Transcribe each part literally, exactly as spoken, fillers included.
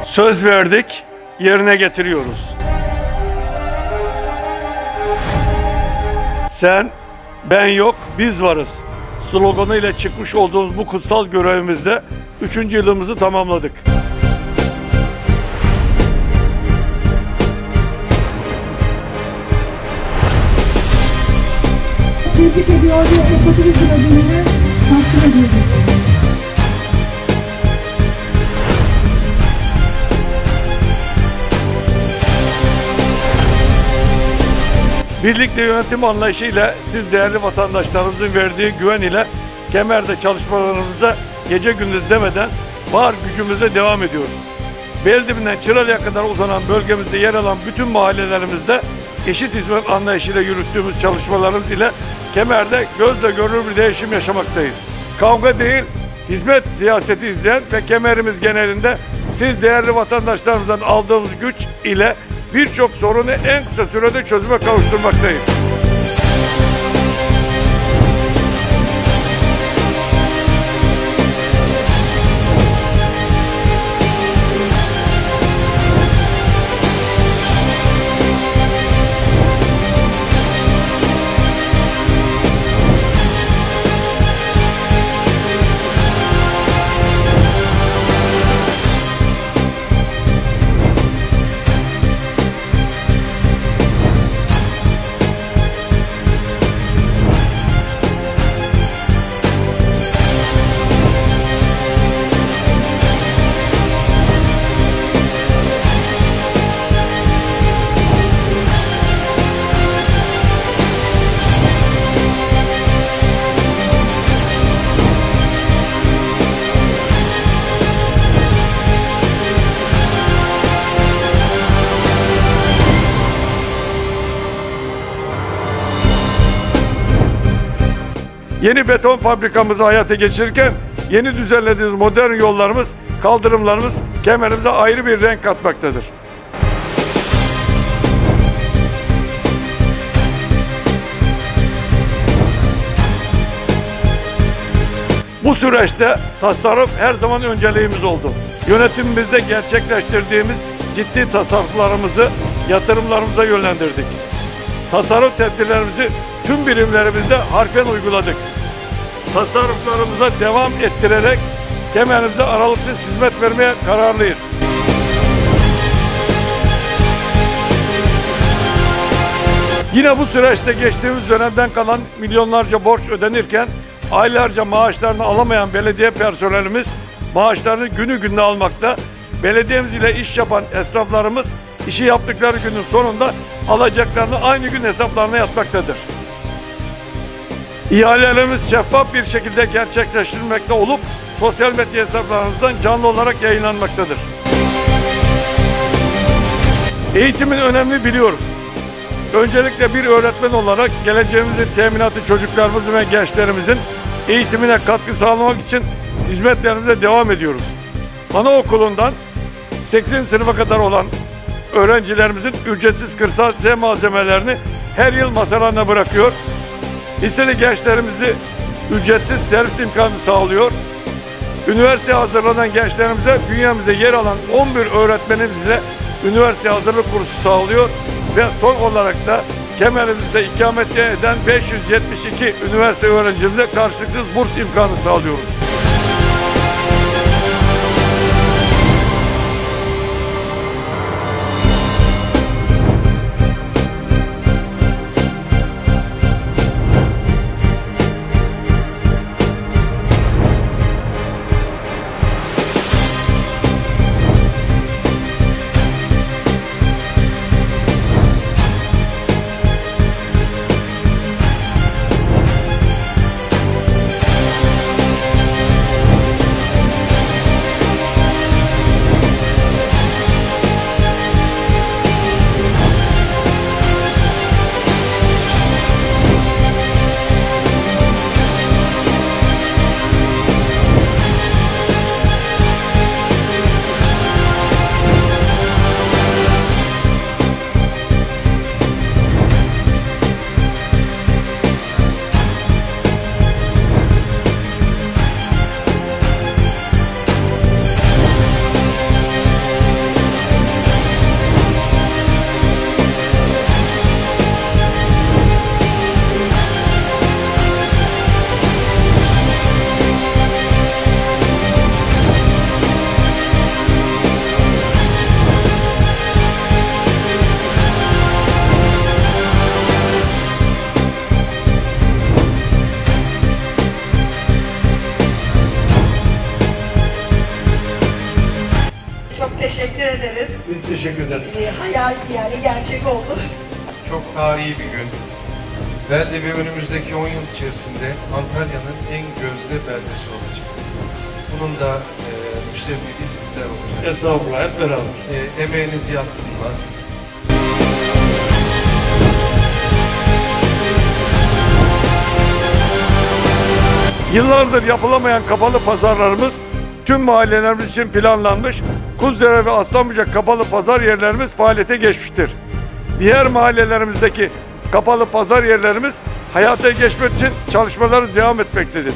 Söz verdik, yerine getiriyoruz. Sen, ben yok, biz varız sloganı ile çıkmış olduğumuz bu kutsal görevimizde üçüncü yılımızı tamamladık. Tebrik ediyor ve ekoturizm ödülünü takdim ediyoruz. Birlikte yönetim anlayışıyla siz değerli vatandaşlarımızın verdiği güven ile Kemer'de çalışmalarımıza gece gündüz demeden var gücümüze devam ediyoruz. Beldibinden Çıralı'ya kadar uzanan bölgemizde yer alan bütün mahallelerimizde eşit hizmet anlayışıyla yürüttüğümüz çalışmalarımız ile Kemer'de gözle görülür bir değişim yaşamaktayız. Kavga değil, hizmet siyaseti izleyen ve Kemer'imiz genelinde siz değerli vatandaşlarımızdan aldığımız güç ile birçok sorunu en kısa sürede çözüme kavuşturmaktayız. Yeni beton fabrikamızı hayata geçirirken yeni düzenlediğimiz modern yollarımız, kaldırımlarımız Kemer'imize ayrı bir renk katmaktadır. Bu süreçte tasarruf her zaman önceliğimiz oldu. Yönetimimizde gerçekleştirdiğimiz ciddi tasarruflarımızı yatırımlarımıza yönlendirdik. Tasarruf tedbirlerimizi tüm birimlerimizde harfen uyguladık. Tasarruflarımıza devam ettirerek Kemer'imize aralıksız hizmet vermeye kararlıyız. Yine bu süreçte geçtiğimiz dönemden kalan milyonlarca borç ödenirken aylarca maaşlarını alamayan belediye personelimiz maaşlarını günü gününe almakta. Belediyemiz ile iş yapan esnaflarımız işi yaptıkları günün sonunda alacaklarını aynı gün hesaplarına yatmaktadır. İhalelerimiz şeffaf bir şekilde gerçekleştirilmekte olup sosyal medya hesaplarımızdan canlı olarak yayınlanmaktadır. Eğitimin önemini biliyoruz. Öncelikle bir öğretmen olarak geleceğimizin teminatı çocuklarımızın ve gençlerimizin eğitimine katkı sağlamak için hizmetlerimize devam ediyoruz. Anaokulundan sekizinci sınıfa kadar olan öğrencilerimizin ücretsiz kırtasiye malzemelerini her yıl masalarına bırakıyor. Liseli gençlerimizi ücretsiz servis imkanı sağlıyor. Üniversiteye hazırlanan gençlerimize bünyemizde yer alan on bir öğretmenimizle üniversite hazırlık kursu sağlıyor. Ve son olarak da Kemer'imizde ikamet eden beş yüz yetmiş iki üniversite öğrencimize karşılıksız burs imkanı sağlıyoruz. teşekkür ederiz. Biz teşekkür ederiz. Ee, hayal yani gerçek oldu. Çok tarihi bir gün. Belde ve önümüzdeki on yıl içerisinde Antalya'nın en gözde beldesi olacak. Bunun da e, müsebbibi sizler olacaksınız. Estağfurullah, hep beraber. E, emeğiniz yatsınmaz. Yıllardır yapılamayan kapalı pazarlarımız tüm mahallelerimiz için planlanmış. Kuzdere ve Aslanbucak kapalı pazar yerlerimiz faaliyete geçmiştir. Diğer mahallelerimizdeki kapalı pazar yerlerimiz hayata geçmek için çalışmaları devam etmektedir.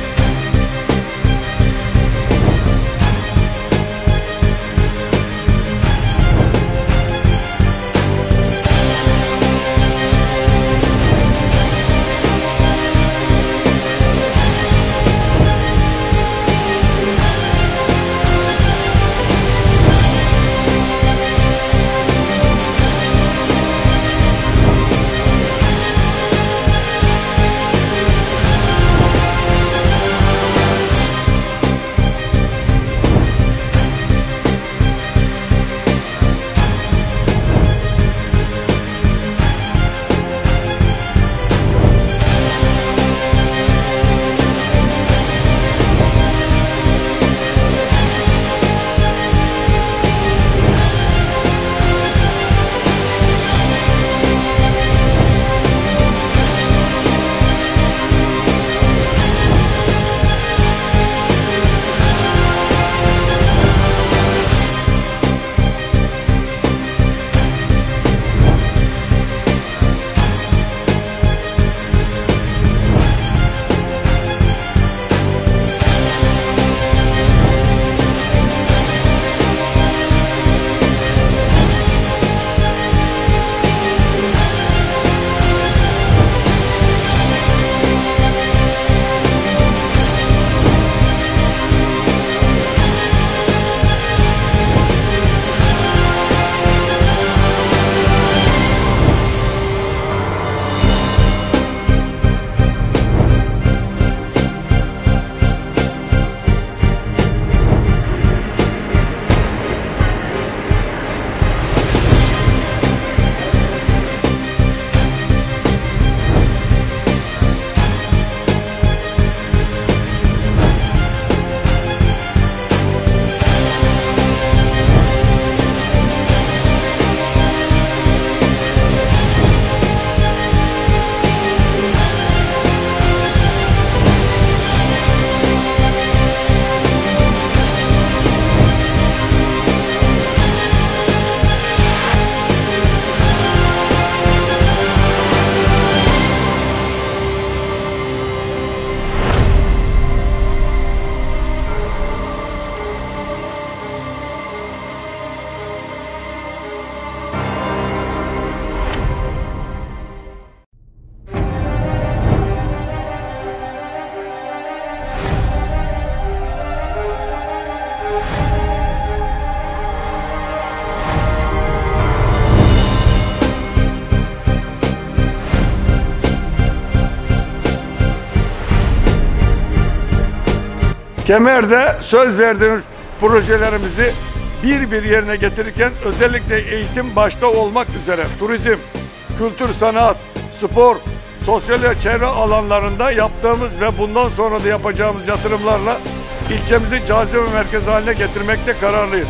Kemer'de söz verdiğimiz projelerimizi bir bir yerine getirirken özellikle eğitim başta olmak üzere turizm, kültür, sanat, spor, sosyal ve çevre alanlarında yaptığımız ve bundan sonra da yapacağımız yatırımlarla ilçemizi cazibe merkezi haline getirmekte kararlıyız.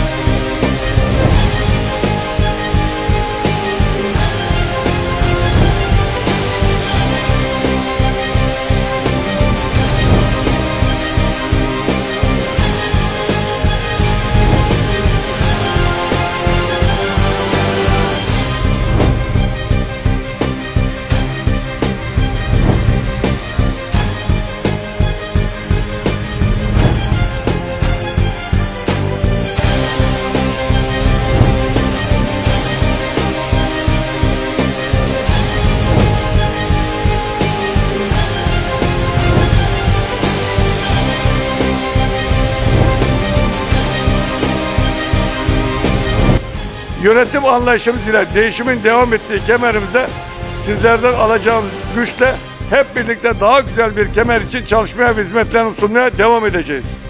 Yönetim anlayışımız ile değişimin devam ettiği Kemer'imize sizlerden alacağımız güçle hep birlikte daha güzel bir Kemer için çalışmaya ve hizmetlerini sunmaya devam edeceğiz.